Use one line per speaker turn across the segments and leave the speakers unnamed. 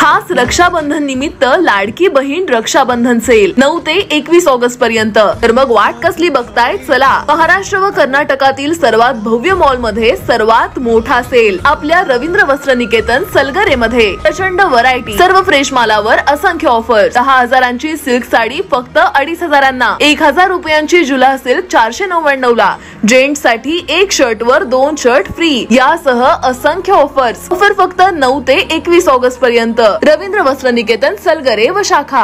खास रक्षाबंधन निमित्त लाडकी बहीण रक्षाबंधन सेल 9 ते 21 ऑगस्ट पर्यंत। तर मग वाट कसली बघताय, चला महाराष्ट्र व कर्नाटकातील सर्वात भव्य मॉल मध्ये सर्वात मोठा सेल आपल्या रवींद्र वस्त्र निकेतन सलगरे मध्ये। प्रचंड व्हरायटी, सर्व फ्रेश मालावर असंख्य ऑफर। 10,000ची सिल्क साडी फक्त 2,500 1,000 रुपयांची जुला सिल्क 499 ला। जेंट्स साठी एक शर्ट वर 2 शर्ट फ्री यासह असंख्य ऑफर्स। ऑफर फक्त 9 ते 21 ऑगस्ट पर्यंत। रवींद्र वस्त्र निकेतन सलगरे व शाखा।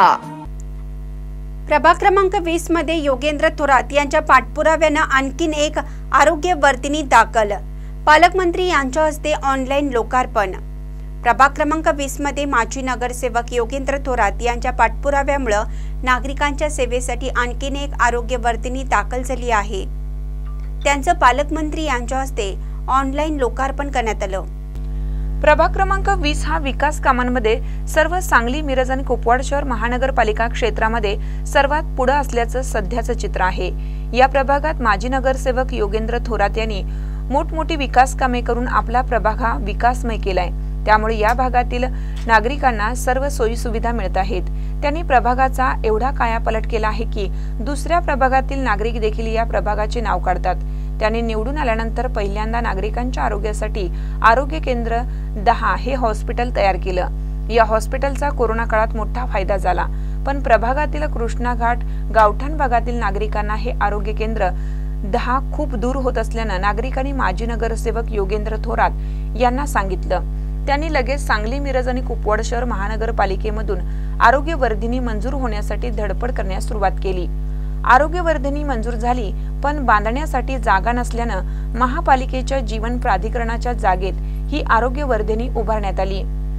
प्रभाग क्रमांक 20 मध्ये योगेंद्र थोरात यांच्या पाठपुराव्याने आणखीन एक आरोग्य वर्धिनी दाखल। पालकमंत्री यांच्या हस्ते ऑनलाईन लोकार्पण। प्रभाग क्रमांक 20 मध्ये माजी नगरसेवक योगेंद्र थोरात यांच्या पाठपुराव्यामुळे नागरिकांच्या सेवेसाठी आणखीन एक आरोग्य वर्धिनी दाखल झाली आहे। त्यांचं पालकमंत्री यांच्या हस्ते ऑनलाईन लोकार्पण करण्यात आलं।
प्रभाग क्रमांक 20 हा विकास कामांमध्ये सर्व सांगली, मिरज आणि कुपवाड शहर महानगरपालिका क्षेत्रामध्ये सर्वात पुढे असल्याचं सध्याचं चित्र आहे। या प्रभागात माजी नगरसेवक योगेंद्र थोरात यांनी मोठमोठी विकास कामे करून आपला प्रभाग हा विकासमय केलाय। त्यामुळे या भागातील नागरिकांना सर्व सोयी सुविधा मिळत आहेत। त्यांनी प्रभागाचा एवढा कायापालट केला आहे की दुसऱ्या प्रभागातील नागरिक देखील या प्रभागाचे नाव काढतात। त्यांनी निवडून आल्यानंतर पहिल्यांदा नागरिकांच्या आरोग्यासाठी आरोग्य केंद्र 10 हे हॉस्पिटल तयार केलं। या हॉस्पिटलचा कोरोना काळात मोठा फायदा झाला, पण प्रभागातील कृष्णा घाट गावठाण भागातील नागरिकांना हे आरोग्य केंद्र 10 खूप दूर होत असल्याने नागरिकांनी माजी नगरसेवक योगेंद्र थोरात यांना सांगितलं। त्यांनी लगेच सांगली, मिरज आणि कुपवाड शहर महानगरपालिकेमधून आरोग्य वर्धिनी मंजूर होण्यासाठी धडपड करण्यास सुरुवात केली। आरोग्य वर्धिनी मंजूर झाली, पण बांधण्यासाठी जागा नसल्यानं महापालिकेच्या जीवन प्राधिकरणाच्या जागेत ही आरोग्य वर्धिनी उभारण्यात आली।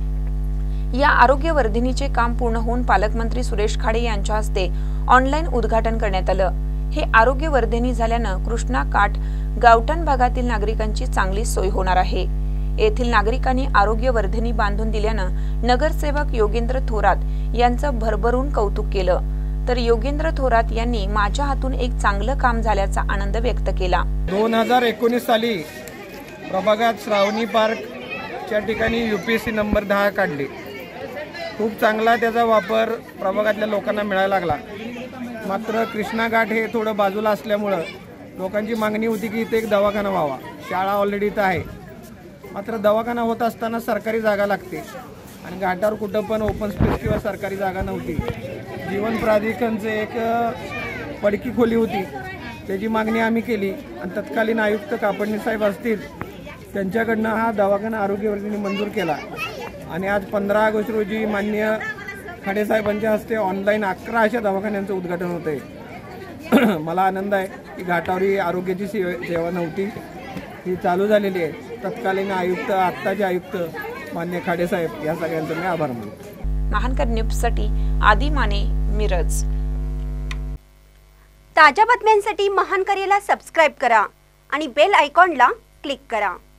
या आरोग्य वर्धिनीचे काम पूर्ण होऊन पालकमंत्री सुरेश खाडे यांच्या हस्ते ऑनलाईन उद्घाटन करण्यात आलं। हे आरोग्य वर्धिनी झाल्यानं कृष्णा काठ गावठाण भागातील नागरिकांची चांगली सोय होणार आहे। येथील नागरिकांनी आरोग्य वर्धिनी बांधून दिल्यानं नगरसेवक योगेंद्र थोरात यांचं भरभरून कौतुक केलं। तर योगेंद्र थोरात यांनी माझ्या हातून एक चांगलं काम झाल्याचा आनंद व्यक्त केला।
2019 साली प्रभागात श्रावणी पार्कच्या ठिकाणी UPSC नंबर 10 काढली। खूप चांगला त्याचा वापर प्रभागातल्या लोकांना मिळायला लागला। मात्र कृष्णा घाट हे थोडं बाजूला असल्यामुळं लोकांची मागणी होती की इथे एक दवाखाना व्हावा। शाळा ऑलरेडी इथं आहे, मात्र दवाखाना होत असताना सरकारी जागा लागते आणि घाटावर कुठं पण ओपन स्पेस किंवा सरकारी जागा नव्हती। जीवन प्राधिकरणचे एक पडकी खोली होती, त्याची मागणी आम्ही केली आणि तत्कालीन आयुक्त कापडणे साहेब असतील त्यांच्याकडनं हा दवाखाना आरोग्य वर्धिनी मंजूर केला आणि आज 15 ऑगस्ट रोजी माननीय खाडे साहेबांच्या हस्ते ऑनलाईन 11 अशा दवाखान्यांचं उद्घाटन होतंय। मला आनंद आहे की घाटावर ही आरोग्याची सेवा नव्हती, ही चालू झालेली आहे। तत्कालीन आयुक्त, आत्ताचे आयुक्त मान्य खाडे साहेब या सगळ्यांचे मी आभार मानतो।
महानकर न्यूजसाठी आदी माने, मिरज।
ताज्या बातम्यांसाठी महानकरेला सबस्क्राइब करा आणि बेल आयकॉनला क्लिक करा।